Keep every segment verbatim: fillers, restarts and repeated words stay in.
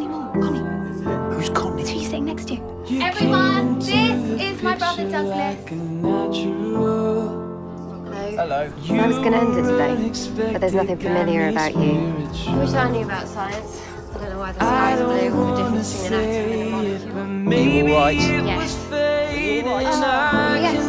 anymore. Connie. Who's Connie? It's who you're sitting next to. Everyone, this is my brother Douglas. Hello. Hello. I was going to end it today, but there's nothing familiar about you. I wish I knew about science. I don't know why the sky's blue or the difference between an atom and a molecule. You all right? Yes. You all right? Oh, yes.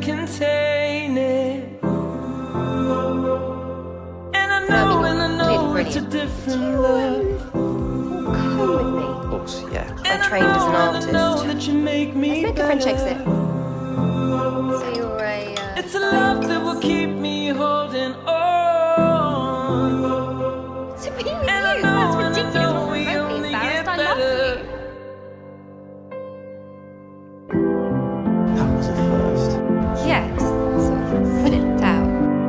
No, I mean, you're clearly brilliant. Come with me. Of course, yeah. I trained as an artist. Let's make a French exit. So you're a... Uh, It's a love that will keep me holding on. to be with you, that's ridiculous. I'm remotely embarrassed. I love you. That was a first. Yeah, just sort of slipped out.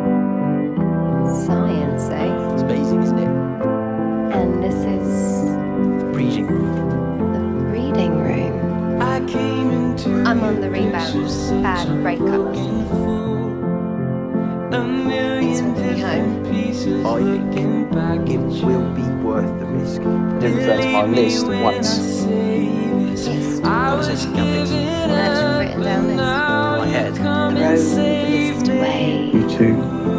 Science, eh? It's amazing, isn't it? And this is Reading room. the reading room. I came into I'm on the rebound. Bad breakups. a million Thanks for coming home. pieces. I think it will be worth the risk. Didn't refer to my list once. Yes. Got to say some things. I've written down this. My head. Throw the list away. You too.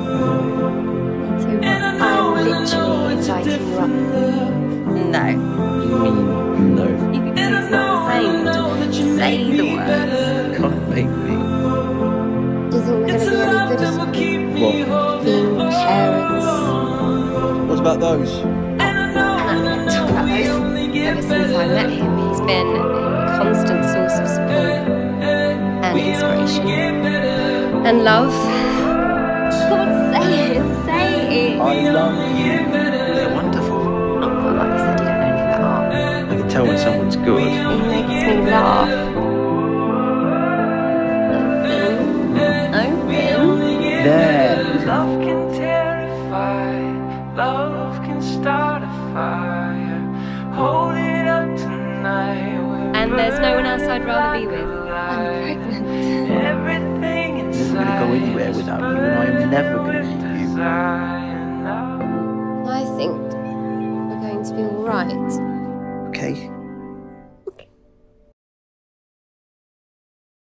I'm literally inviting you up. No. You mean no? You think it's not the same. Just say the words. Can't make me. Do you think we're going to be any good at What? being parents? What about those? I'm not talk about those. Ever since I met him, he's been a constant source of support and inspiration. And love. God, say it, say it. I love you. They're wonderful. Oh, like you said, you don't know anything about art. I can tell when someone's good. It makes me laugh. Open. Open. There. Love can terrify, love can start a fire. Hold it up tonight. And there's no one else I'd rather be with. I'm pregnant. Everything I'm inside. never going to go anywhere without you, and I'm never going to leave you. I think we're going to be all right. Okay?